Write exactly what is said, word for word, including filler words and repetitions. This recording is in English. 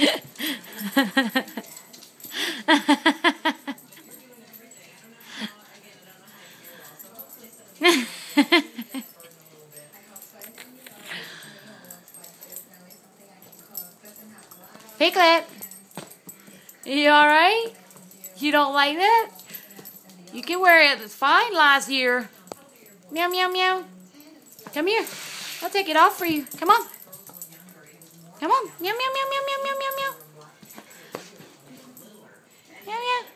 Piglet, you alright? You don't like that? You can wear it, it's fine last year. Meow, meow, meow. Come here. I'll take it off for you. Come on. Come on. Meow, meow, meow, meow, meow, meow, meow, meow. Meow, meow.